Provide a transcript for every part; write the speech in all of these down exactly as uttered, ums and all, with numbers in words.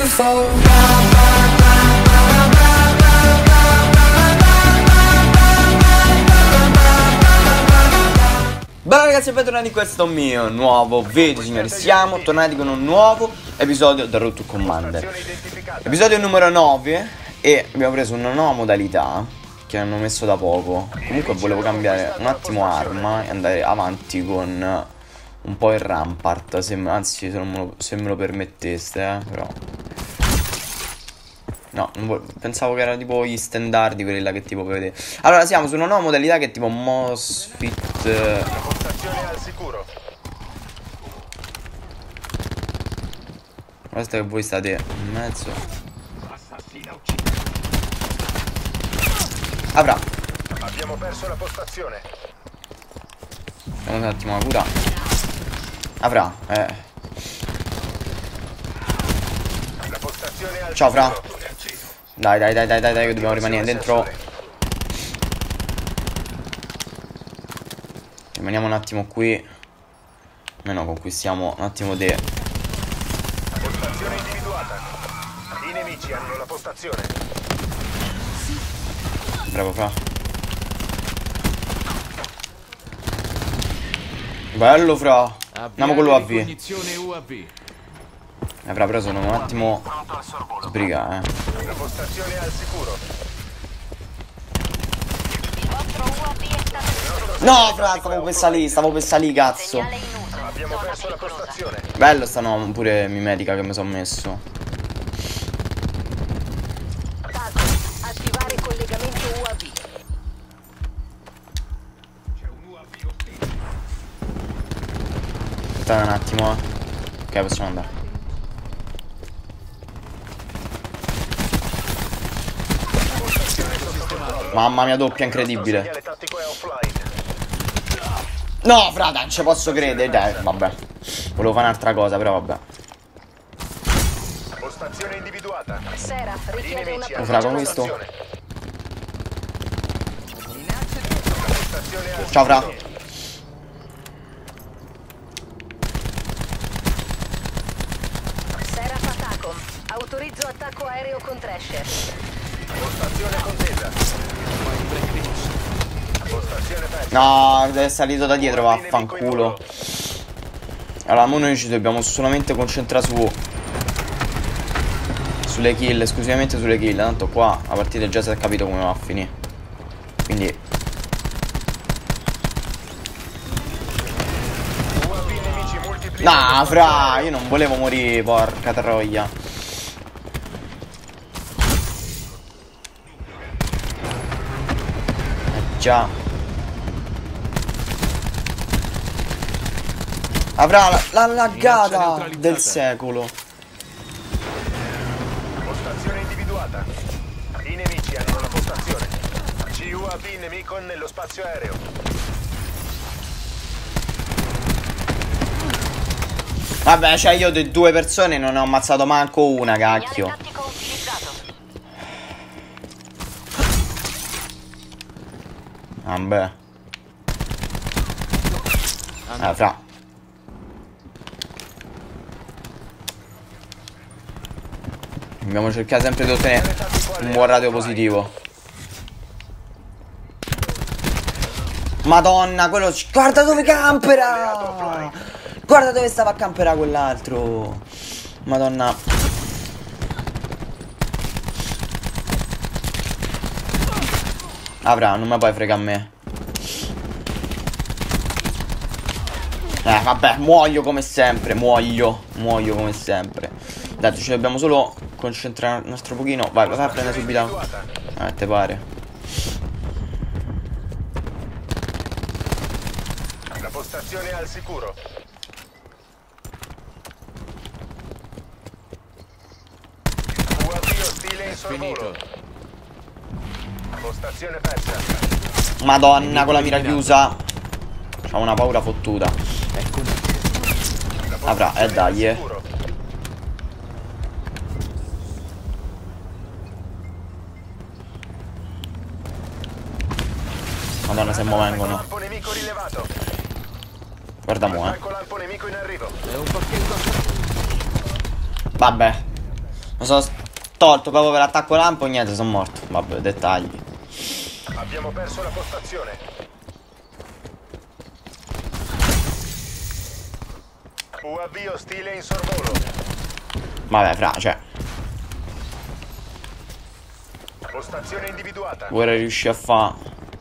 before. Bella ragazzi, bentornati in questo mio nuovo video, signori. Siamo tornati con un nuovo episodio da Road to Commander, episodio numero nove. E abbiamo preso una nuova modalità che hanno messo da poco. Comunque volevo cambiare un attimo arma e andare avanti con un po' il Rampart, se, anzi se, non me lo, se me lo permetteste, eh, però no, non volevo, pensavo che era tipo gli standardi, quelli là che tipo vedete. Allora siamo su una nuova modalità che è tipo Mosfit. Al sicuro. Basta che voi state in mezzo. Avrà. Abbiamo perso la postazione. Andiamo un attimo a cura. Avrà. Eh. La postazione al Ciao Fra. sicuro. Dai dai dai dai dai dai che dobbiamo rimanere dentro. Rimaniamo un attimo qui. Almeno conquistiamo un attimo de. Postazione individuata. I nemici hanno la postazione. Bravo Fra. Bello Fra. Andiamo con l'U A V. Eh Fra, però sono un attimo sbriga, eh. La postazione al sicuro. No Fra, stavo per salire, stavo per salire, cazzo. Abbiamo perso la postazione. Bello sta no, pure mimetica che mi sono messo. Attivare collegamento U A V. Aspettate un attimo, eh. Ok, possiamo andare. Mamma mia, doppia incredibile. Segnale tattico è offline. No, frata, non ci posso credere. Dai, vabbè. Volevo fare un'altra cosa, però vabbè. Postazione individuata. Sera I richiede una nemici hanno Fra, la con questo. postazione. La postazione al Ciao, Fra. sicuro. Sera Fatacom. Autorizzo attacco aereo con Thrasher. Postazione contesa. Postazione persa. No, è salito da dietro, vaffanculo. Allora, mo noi ci dobbiamo solamente concentrare su sulle kill, esclusivamente sulle kill. Tanto qua la partita già si è capito come va a finire. Quindi U A V nemici multiplicati. no, Fra, io non volevo morire, porca troia. Eh già. Avrà la, la laggata del secolo. Postazione individuata. I nemici hanno la postazione. C U A V nemico nello spazio aereo. Vabbè, cioè io di due persone non ne ho ammazzato manco una, cacchio. Segnale tattico utilizzato. Vabbè. Ah, Fra. Dobbiamo cercare sempre di ottenere un buon radio positivo. Madonna, quello. Guarda dove campera! Guarda dove stava a camperare quell'altro. Madonna. Avrà, non mi puoi fregare a me. Eh, vabbè, muoio come sempre. Muoio, muoio come sempre. Dai, ci dobbiamo solo concentrare un altro pochino. Vai, vai a prendere subito. Eh, te pare. La postazione al sicuro. U A V ostile in sorvolo. Postazione persa. Madonna, con la mira chiusa. C'ho una paura fottuta. Avrà, eh dai, eh. Madonna, se mo vengono. Lampo nemico rilevato. Guarda mo, eh. Lampo nemico in arrivo. Vabbè. Mi sono tolto proprio per l'attacco lampo. Niente, sono morto. Vabbè, dettagli. Abbiamo perso la postazione. U A V ostile in sorvolo. Vabbè, fra, cioè. Postazione individuata. Vorrei riuscire a fare.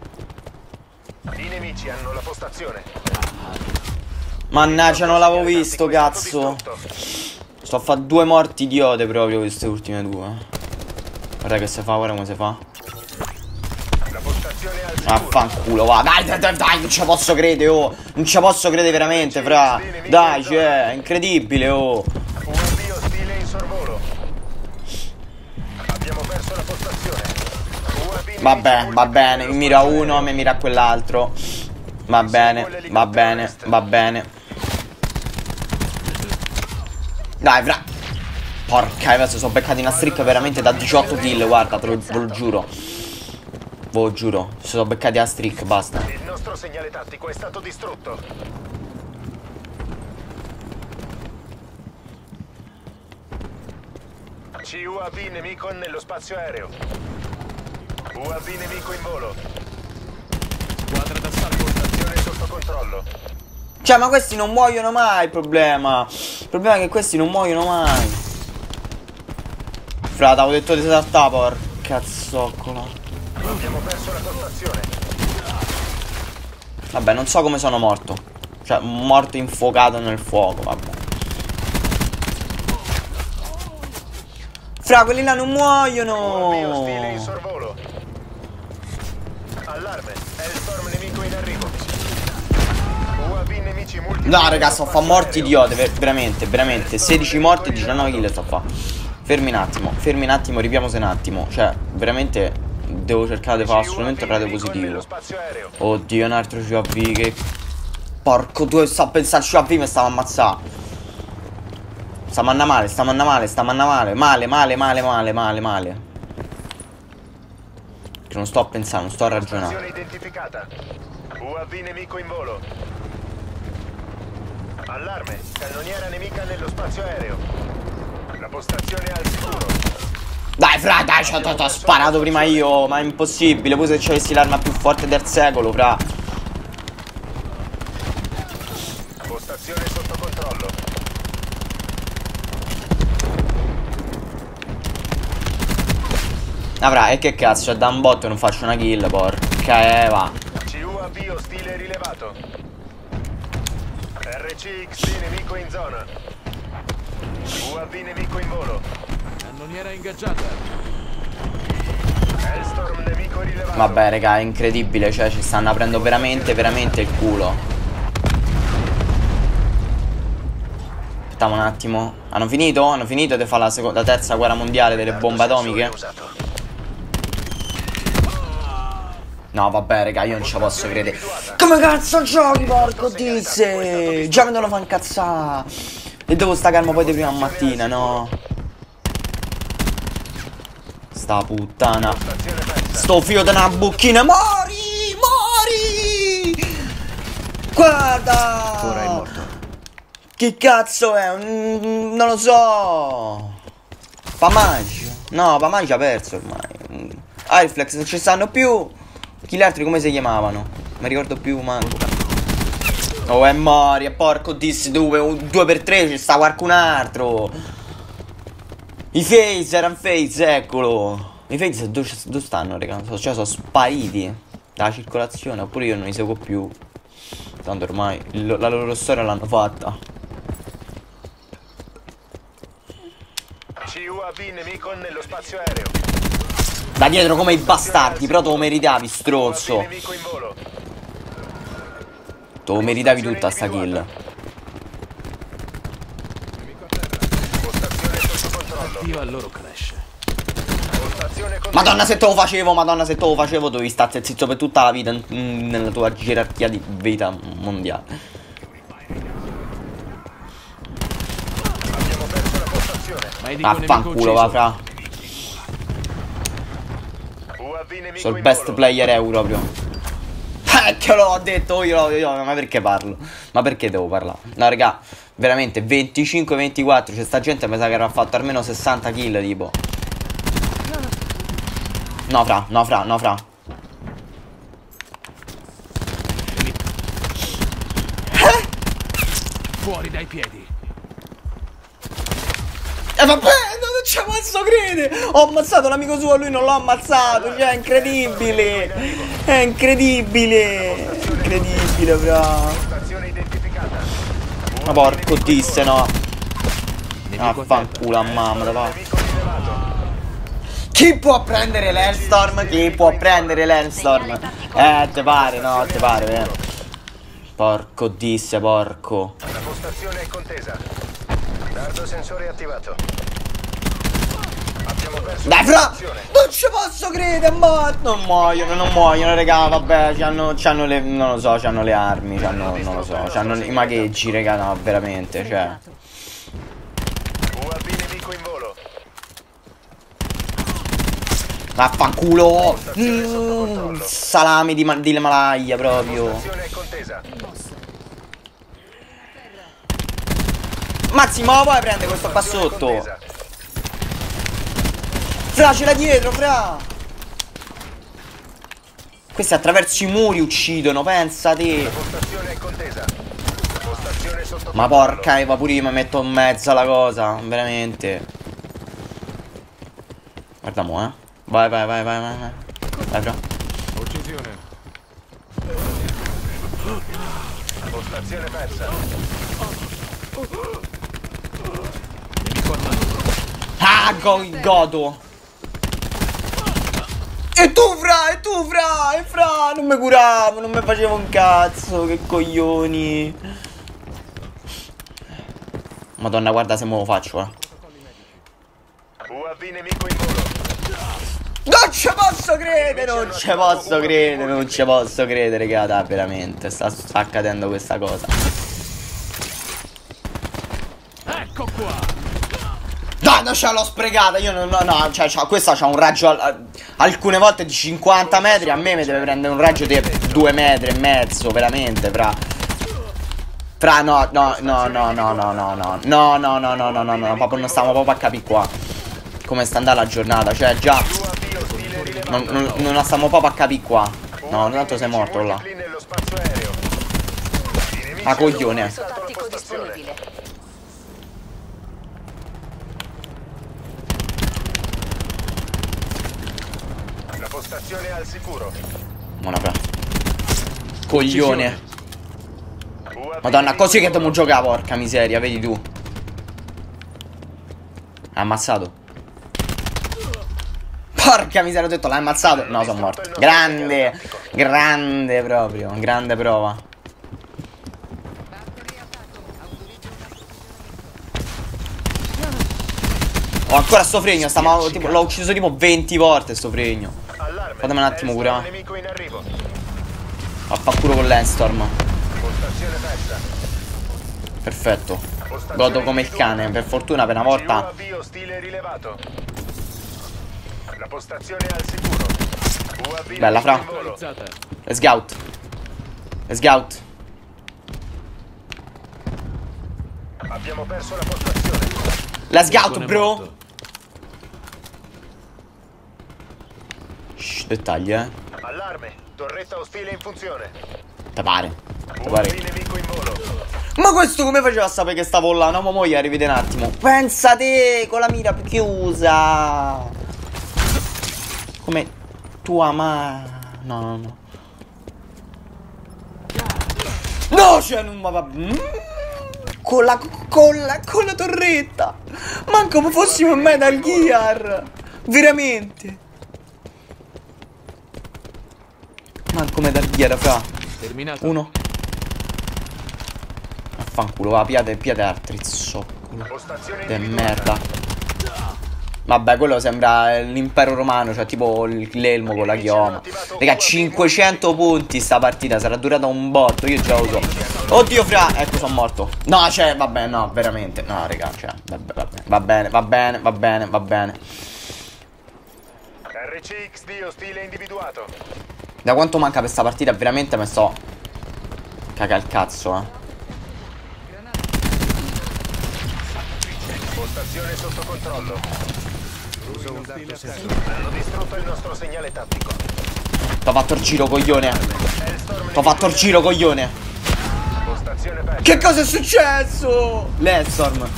I nemici hanno la postazione. Mannaggia, non l'avevo visto, cazzo. Sto a fare due morti idiote proprio queste ultime due. Guarda che si fa, guarda come si fa. La postazione al sicuro. Affanculo, va. Dai, dai, dai, dai, non ci posso credere, oh. Non ci posso credere veramente, fra. Dai, cioè, è incredibile, oh. U A V ostile in sorvolo. Abbiamo perso la postazione. U A V Vabbè, va bene, mi mira uno, mi mira quell'altro. Va bene, va bene, va bene. Dai, fra. Porca, adesso sono beccati una streak veramente da diciotto kill, guarda, te lo, ve lo giuro. Ve lo giuro, si sono beccati la streak, basta. Il nostro segnale tattico è stato distrutto. C U A V nemico nello spazio aereo. U A V nemico in volo. Squadra d'assalto. Postazione sotto controllo. Cioè, ma questi non muoiono mai, il problema. Il problema è che questi non muoiono mai. Fra, t'avevo detto di saltare, porca zoccola. Abbiamo perso la postazione. Vabbè, non so come sono morto. Cioè, morto infuocato nel fuoco, vabbè. Fra, quelli là non U A V ostile in muoiono. sorvolo. Allarme. Hellstorm nemico in arrivo. U A V nemici multi. No, raga, sto a fa morti idiote, ver veramente, veramente. sedici morti e diciannove kill sto a fa. Fermi un attimo, fermi un attimo, ripiamosi un attimo. Cioè, veramente devo cercare di fare assolutamente il rato positivo. Oddio, un altro C U A V che... Porco due, sto a pensare al C U A V, mi stavo ammazzando. Stiamo andando male, stiamo andando male, stiamo andando male. Male, male, male, male, male, male. Che non sto a pensare, non sto a ragionare. Postazione identificata. U A V nemico in volo. Allarme. Cannoniera nemica nello spazio aereo. La postazione è al sicuro. Dai, fra, dai, ci ho sparato prima io. Ma è impossibile, poi se ci avessi l'arma più forte del secolo, fra. Postazione sotto controllo. Avrà, e che cazzo, è da un botto non faccio una kill, porca Eva. C U A V ostile rilevato. R C X D nemico in zona. U A V nemico in volo. Cannoniera ingaggiata. Hellstorm nemico rilevato. Vabbè, raga, è incredibile, cioè ci stanno aprendo veramente, veramente il culo. Aspettiamo un attimo. Hanno finito? Hanno finito di fare la, seconda, la terza guerra mondiale delle bombe atomiche? No, vabbè, raga, io non ci posso credere. Come cazzo giochi, porco disse? Già mi devono far incazzare. E devo sta calmo poi di prima mattina, no? Sta puttana. Sto figlio di una bucchina. Mori, mori. Guarda. Ora è morto. Che cazzo è? Mm, non lo so. Pamagio. No, Pamagio ha perso ormai. Airflex non ci stanno più. Chi gli altri come si chiamavano? Non mi ricordo più, manco. Oh, è mori, e porco dissi due, due per tre ci sta qualcun altro. I Face, erano Face, eccolo. I Face dove, dove stanno, raga? Cioè, sono spariti dalla circolazione, oppure io non li seguo più. Tanto ormai il, la loro storia l'hanno fatta. C U A V nemico nello spazio aereo. Da dietro come i bastardi, però te lo meritavi, stronzo. Nemico in volo. Te lo meritavi tutta sta kill. Postazione sotto controllo. Io al loro crash. Postazione con... Madonna se te lo facevo, madonna se te lo facevo, dovevi stare zitto per tutta la vita mm, nella tua gerarchia di vita mondiale. Abbiamo perso la postazione. Affanculo, va, fra. U A V nemico Sono il in best volo. player euro proprio. che l'ho detto io, io, ma perché parlo? Ma perché devo parlare? No, raga, veramente venticinque ventiquattro. C'è sta gente mi sa che avrà fatto almeno sessanta kill, tipo. No, fra, no, fra, no, fra. Fuori dai piedi. E eh, vabbè, non ci posso credere. Ho ammazzato l'amico suo, lui non l'ho ammazzato. Cioè, è incredibile. È incredibile. Incredibile, fra. Ma porco disse, no. Affanculo a mamma, va. Chi può prendere l'Hellstorm? Chi può prendere l'Hellstorm? Eh, te pare, no, te pare, vero? Porco disse, porco. La postazione è contesa. Dardo sensore attivato. Abbiamo perso. Dai, fra! Non ci posso credere, ma non muoiono, non muoiono, raga, vabbè, c'hanno, c'hanno le, non lo so, c'hanno le armi, c'hanno, non lo so, c'hanno i magheggi, raga, no, veramente, cioè. U A V nemico in volo. Vaffanculo! Mm, salami di, di Himalaya proprio. Postazione è contesa. Mazzi, ma poi prende questo qua sotto. Fra, ce l'ha dietro, fra. Questi attraverso i muri uccidono, pensate. Postazione è contesa. Postazione sotto Ma porca Eva, pure io mi metto in mezzo alla cosa, veramente. Guarda mo, eh. Vai, vai, vai, vai, vai, vai. Vai, fra. Uccisione. Postazione persa. Nemico armato. Ah, go godo. E tu, fra, e tu, fra, e fra, non mi curavo, non mi facevo un cazzo, che coglioni. Madonna, guarda se me lo faccio, eh. U A V nemico in volo. Non ci posso credere, non ci posso credere, non ci posso credere, raga, veramente, sta, sta accadendo questa cosa. Ecco qua. No, non ce l'ho sprecata, io non, no, no, cioè, cioè questa c'ha un raggio al, alcune volte di cinquanta metri, a me mi deve prendere un raggio di due metri e mezzo, veramente, fra. Fra, no, no, no, no, no, no, no, no, no, no, no, no, no, no, no, proprio non stiamo proprio a capire qua come sta andando la giornata, cioè già non, non, non la stiamo proprio a capire qua. No, tanto sei morto là. Ah, coglione. Tattico disponibile. La postazione è al sicuro. Buona, fra. Coglione. Madonna, così che dobbiamo giocare, porca miseria, vedi tu. Ha ammazzato. Porca miseria, ho detto, l'hai ammazzato. No, sono morto. Grande, grande proprio, grande prova. Ho ancora sto fregno, l'ho ucciso tipo venti volte sto fregno. Fatemi un attimo curare. Affanculo con l'Hellstorm. Perfetto. Godo come il cane. Per fortuna per una volta. La postazione è al sicuro. Bella, fra. Let's go out. Let's go out. Abbiamo perso la postazione. Let's go out, bro. Shh, dettagli, eh. Allarme, torretta ostile in funzione. Te pare. Te pare. Nemico in volo. Ma questo come faceva a sapere che stavo là? No, ma mo' gli arrivate un attimo. Pensa te, con la mira chiusa. Come tua ma. No, no, no. No, cioè non ma va. Mm. Con la, con la, con la torretta. Manco come fossimo in Metal Gear. Veramente. Manco Metal Gear, fra. Terminato. Uno. Affanculo, va, piate, piate altri zocculo. De merda. Vabbè, quello sembra l'impero romano, cioè tipo l'elmo con la chioma. Raga, cinquecento punti sta partita, sarà durata un botto, io già lo so. Oddio, fra, ecco, sono morto. No, cioè, vabbè, no, veramente. No, raga, cioè, vabbè, vabbè. Va bene, va bene, va bene, va bene. R C X D ostile individuato. Da quanto manca per sta partita veramente mi sto caga il cazzo, eh. Postazione sotto controllo. Uso un dato sensore. Hanno distrutto il nostro segnale tattico. T'ho fatto il giro, coglione. T'ho fatto il giro, coglione. Postazione persa. Che cosa è successo? L'Hellstorm.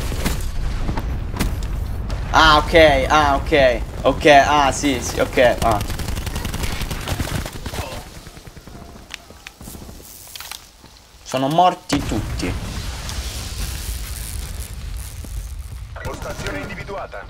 Ah, ok, ah, ok. Ok, ah, sì, sì, ok, ah. Sono morti tutti. Postazione individuata.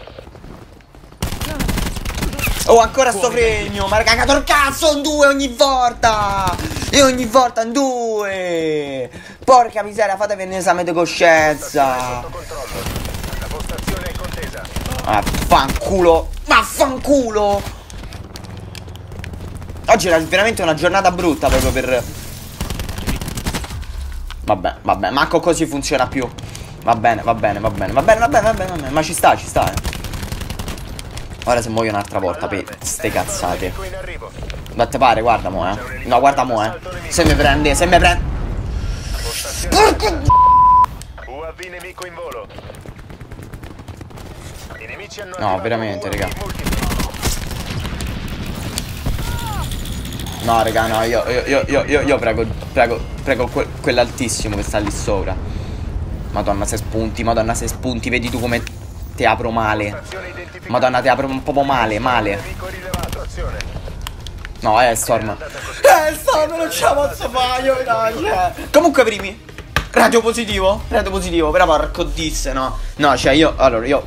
Oh, ancora sto fregno. Ma raga, cagato il cazzo, in due ogni volta. E ogni volta in due. Porca miseria, fatevi un esame di coscienza. Sotto controllo. La postazione è contesa. Ah, fanculo. Vaffanculo. Oggi era veramente una giornata brutta proprio per... Vabbè, vabbè, manco così funziona più. Va bene, va bene, va bene, va bene, va bene, va bene, va bene. Ma ci sta, ci sta, eh. Ora se muoio un'altra volta per ste cazzate. Non te pare, guarda mo, eh. No, guarda mo, eh. Se mi prende, se mi prende. Porca... U A V nemico in volo. I nemici hanno No, veramente, raga. No, raga, no, io, io, io, io, io, io prego, prego, prego que quell'altissimo che sta lì sopra. Madonna, se spunti, madonna, se spunti, vedi tu come ti apro male. Madonna, ti apro un po' male, male. No, è Storm. Eh, Storm, non ce la posso fare, io no, comunque, primi. Radio positivo, radio positivo, però porco disse, no. No, cioè io, allora, io...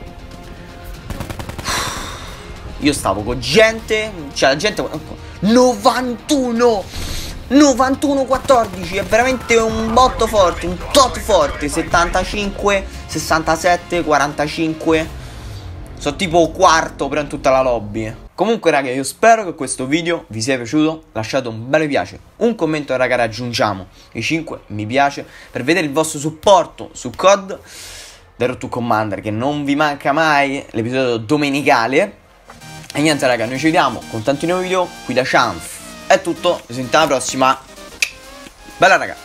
Io stavo con gente, cioè la gente... novantuno novantuno quattordici, è veramente un botto forte, un tot forte. Settantacinque, sessantasette, quarantacinque. Sono tipo quarto però in tutta la lobby. Comunque raga, io spero che questo video vi sia piaciuto. Lasciate un bel mi piace, un commento raga, raggiungiamo i cinque mi piace per vedere il vostro supporto su C O D The Road to Commander, che non vi manca mai l'episodio domenicale. E niente raga, noi ci vediamo con tanti nuovi video qui da Chance. È tutto, ci sentiamo alla prossima. Bella raga.